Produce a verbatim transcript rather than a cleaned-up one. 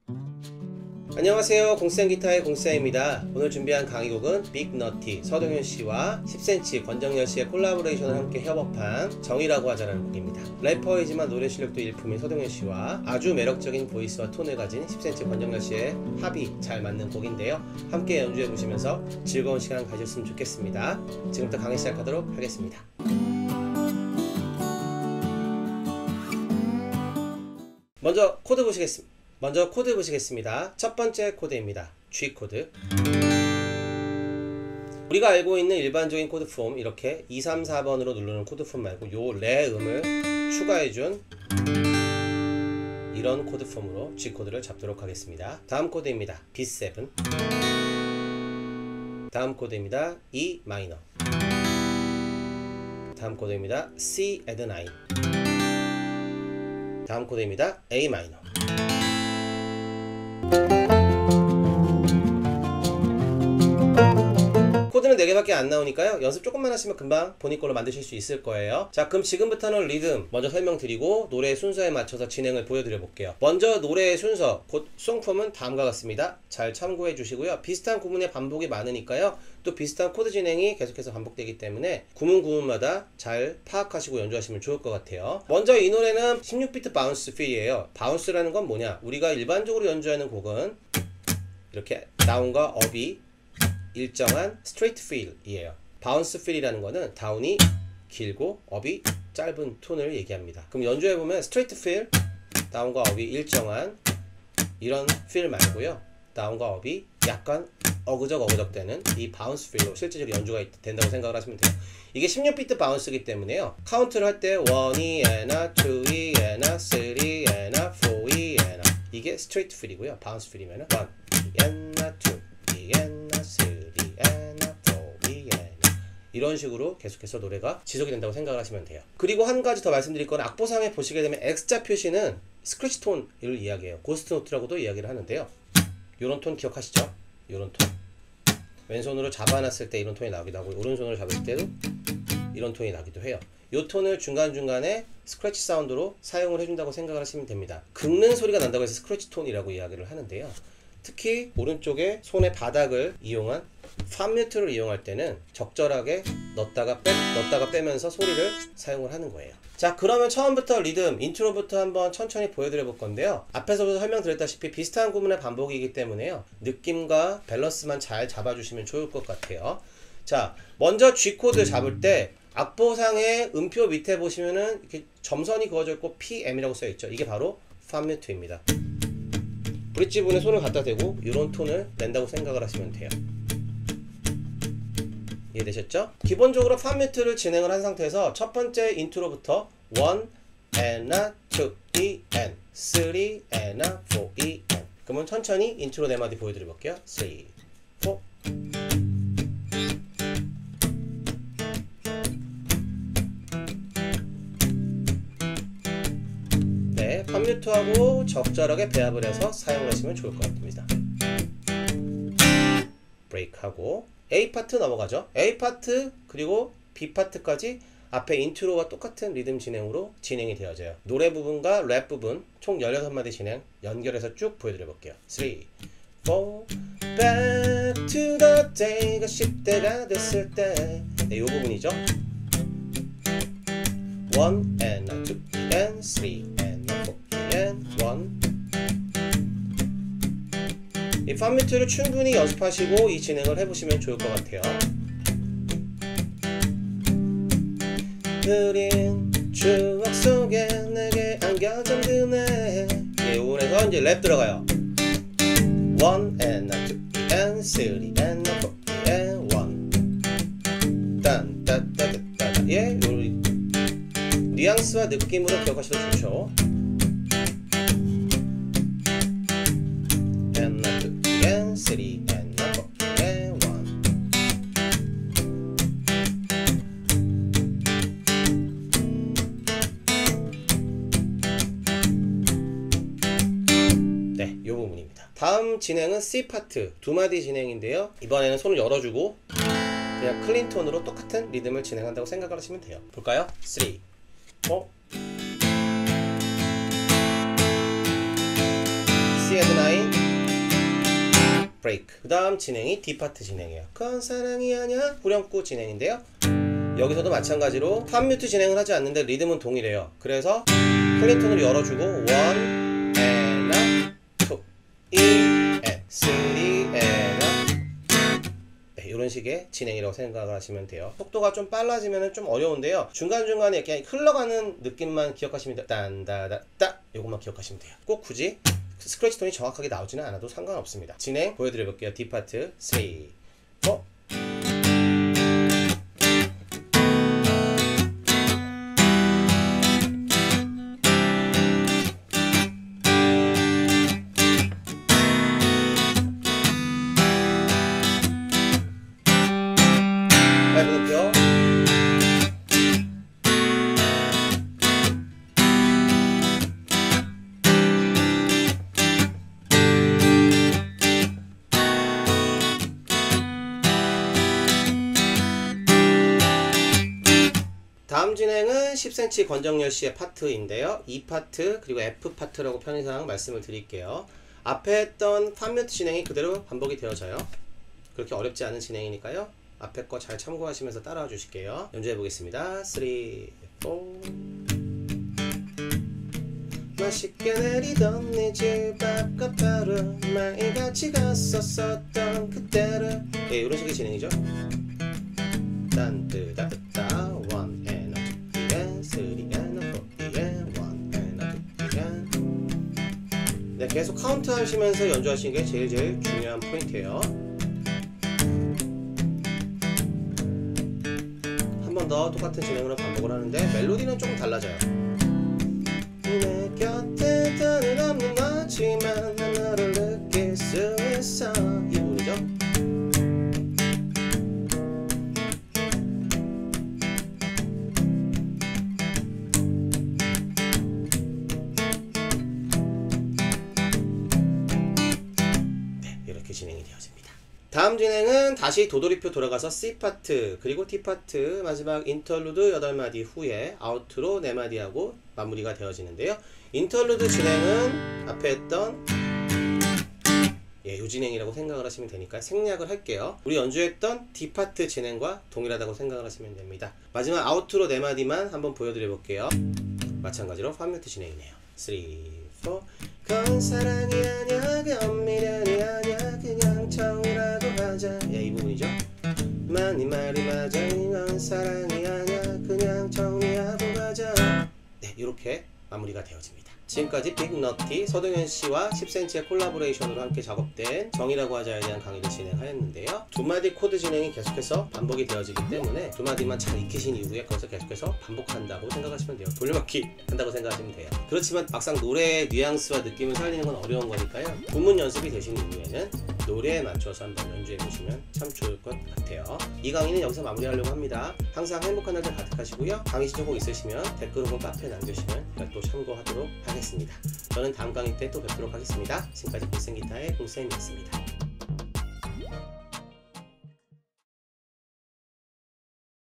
안녕하세요. 공쌤 기타의 공쌤입니다. 오늘 준비한 강의곡은 빅너티 서동현씨와 십 센치 권정열씨의 콜라보레이션을 함께 협업한 정이라고 하자라는 곡입니다. 래퍼이지만 노래 실력도 일품인 서동현씨와 아주 매력적인 보이스와 톤을 가진 십 센치 권정열씨의 합이 잘 맞는 곡인데요. 함께 연주해 보시면서 즐거운 시간 가졌으면 좋겠습니다. 지금부터 강의 시작하도록 하겠습니다. 먼저 코드 보시겠습니다. 먼저 코드 보시겠습니다. 첫 번째 코드입니다. G 코드. 우리가 알고 있는 일반적인 코드 폼 이렇게 이, 삼, 사 번으로 누르는 코드 폼 말고 요 레 음을 추가해준 이런 코드 폼으로 G 코드를 잡도록 하겠습니다. 다음 코드입니다. 비 세븐. 다음 코드입니다. E 마이너. 다음 코드입니다. C add 나인. 다음 코드입니다. A 마이너. 코드는 네 개밖에 안 나오니까요. 연습 조금만 하시면 금방 본인 걸로 만드실 수 있을 거예요. 자, 그럼 지금부터는 리듬 먼저 설명드리고 노래 순서에 맞춰서 진행을 보여드려 볼게요. 먼저 노래의 순서, 곧 송폼은 다음과 같습니다. 잘 참고해 주시고요. 비슷한 구문의 반복이 많으니까요. 또 비슷한 코드 진행이 계속해서 반복되기 때문에 구문 구문마다 잘 파악하시고 연주하시면 좋을 것 같아요. 먼저 이 노래는 십육 비트 바운스 필이에요. 바운스라는 건 뭐냐? 우리가 일반적으로 연주하는 곡은 이렇게 다운과 업이 일정한 스트레이트 필이에요. 바운스 필이라는 거는 다운이 길고 업이 짧은 톤을 얘기합니다. 그럼 연주해 보면 스트레이트 필, 다운과 업이 일정한 이런 필 말고요. 다운과 업이 약간 어그적 어그적 되는 이 바운스 필로 실제적으로 연주가 된다고 생각을 하시면 돼요. 이게 십육 비트 바운스이기 때문에요. 카운트를 할 때 원이 에나, 투이 에나, 쓰리 에나, 포이 에나 이게 스트레이트 필이고요. 바운스 필이면은 원, 이 에나, 투, 이 에나, 쓰리 에나, 포이 에나 이런 식으로 계속해서 노래가 지속이 된다고 생각을 하시면 돼요. 그리고 한 가지 더 말씀드릴 건 악보상에 보시게 되면 X자 표시는 스크래치 톤을 이야기해요. 고스트 노트라고도 이야기를 하는데요. 요런 톤 기억하시죠? 요런 톤. 왼손으로 잡아놨을 때 이런 톤이 나기도 하고 오른손으로 잡을 때도 이런 톤이 나기도 해요. 요 톤을 중간중간에 스크래치 사운드로 사용을 해준다고 생각을 하시면 됩니다. 긁는 소리가 난다고 해서 스크래치 톤이라고 이야기를 하는데요. 특히 오른쪽에 손의 바닥을 이용한 팜뮤트를 이용할 때는 적절하게 넣었다가, 빼, 넣었다가 빼면서 소리를 사용을 하는 거예요. 자, 그러면 처음부터 리듬, 인트로부터 한번 천천히 보여드려 볼 건데요. 앞에서부터 설명드렸다시피 비슷한 구문의 반복이기 때문에요. 느낌과 밸런스만 잘 잡아주시면 좋을 것 같아요. 자, 먼저 G 코드 잡을 때 악보상의 음표 밑에 보시면은 이렇게 점선이 그어져 있고 피 엠이라고 써 있죠. 이게 바로 팜뮤트입니다. 브릿지 부분에 손을 갖다 대고 이런 톤을 낸다고 생각을 하시면 돼요. 이해되셨죠? 기본적으로 팜뮤트를 진행을 한 상태에서 첫 번째 인트로부터 원, 에나, 투, 이, 엔, 쓰리, 에나, 포, 이, 엔 그러면 천천히 인트로 네 마디 보여드려 볼게요. 쓰리, 포 네, 팜뮤트하고 적절하게 배합을 해서 사용을 하시면 좋을 것 같습니다. 브레이크하고 A 파트 넘어가죠. A 파트 그리고 B 파트까지 앞에 인트로와 똑같은 리듬 진행으로 진행이 되어져요. 노래 부분과 랩 부분 총 열여섯 마디 진행 연결해서 쭉 보여드려 볼게요. 쓰리, 포 Back to the day가 십 대가 됐을 때 네, 이 부분이죠. 원 and two and three and four and one 이 팜뮤트를 충분히 연습하시고 이 진행을 해보시면 좋을 것 같아요. 흐린 추억 속에 내게 안겨진 그네 예, 요번에서 이제 랩 들어가요. One and two and three and four and one 딴따따따따 예, 요 뉘앙스와 느낌으로 기억하셔도 좋죠. And two and three and four and one 네, 요 부분입니다. 다음 진행은 C 파트 두 마디 진행인데요. 이번에는 손을 열어주고 그냥 클린 톤으로 똑같은 리듬을 진행한다고 생각을 하시면 돼요. 볼까요? 쓰리, 포 C 헤드 나인 브레이크. 그 다음 진행이 D 파트 진행이에요. 그건 사랑이 아냐 후렴구 진행인데요. 여기서도 마찬가지로 팝 뮤트 진행을 하지 않는데 리듬은 동일해요. 그래서 클린톤을 열어주고 원 에나 투 이 에 쓰리 에나 네, 이런 식의 진행이라고 생각을 하시면 돼요. 속도가 좀 빨라지면 좀 어려운데요. 중간중간에 이렇게 흘러가는 느낌만 기억하시면 돼요. 딴다다따 요것만 기억하시면 돼요. 꼭 굳이 스크래치 톤이 정확하게 나오지는 않아도 상관없습니다. 진행 보여드려 볼게요. D 파트 쓰리 포 밟을게요. 다음 진행은 십 센티미터 권정열씨의 파트인데요. E 파트 그리고 F 파트라고 편의상 말씀을 드릴게요. 앞에 했던 팝 뮤트 진행이 그대로 반복이 되어져요. 그렇게 어렵지 않은 진행이니까요. 앞에 거 잘 참고하시면서 따라와 주실게요. 연주해 보겠습니다. 쓰리 포 맛있게 내리던 네 집 앞과 바로 매일같이 갔었었던 그때를 예, 이런 식의 진행이죠. 딴뜨다뜨다 원 and a two and three and a four and one and a two and 네, 계속 카운트 하시면서 연주하시는 게 제일 제일 중요한 포인트예요. 한 번 더 똑같은 진행으로 반복을 하는데 멜로디는 조금 달라져요. 내 곁에 더는 없는 거지만 난 너를 느낄 수 있어 이 부분이죠. 네, 이렇게 진행이 되어집니다. 다음 진행은 다시 도돌이표 돌아가서 C 파트 그리고 D 파트 마지막 인터루드 여덟 마디 후에 아우트로 네 마디하고 마무리가 되어지는데요. 인터루드 진행은 앞에 했던 예, 요 진행이라고 생각을 하시면 되니까 생략을 할게요. 우리 연주했던 D 파트 진행과 동일하다고 생각을 하시면 됩니다. 마지막 아우트로 네 마디만 한번 보여드려 볼게요. 마찬가지로 팝 뮤트 진행이네요. 쓰리 포 그건 사랑이 아냐 그건 미련이 아냐 그냥 정이라고 하자 예, 이 부분이죠. 많이 말이 맞아 이건 사랑이 아냐 그냥 정리하고 가자 네, 이렇게 마무리가 되어집니다. 지금까지 빅너티 서동현씨와 십 센티미터의 콜라보레이션으로 함께 작업된 정이라고 하자에 대한 강의를 진행하였는데요. 두 마디 코드 진행이 계속해서 반복이 되어지기 때문에 두 마디만 잘 익히신 이후에 거기서 계속해서 반복한다고 생각하시면 돼요. 돌려막기 한다고 생각하시면 돼요. 그렇지만 막상 노래의 뉘앙스와 느낌을 살리는 건 어려운 거니까요. 구문 연습이 되신 이후에는 노래에 맞춰서 한번 연주해 보시면 참 좋을 것 같아요. 이 강의는 여기서 마무리하려고 합니다. 항상 행복한 날들 가득하시고요. 강의 신청 꼭 있으시면 댓글 혹은 카페에 남겨주시면 제가 또 참고하도록 하겠습니다. 저는 다음 강의 때 또 뵙도록 하겠습니다. 지금까지 공생기타의 공쌤이었습니다.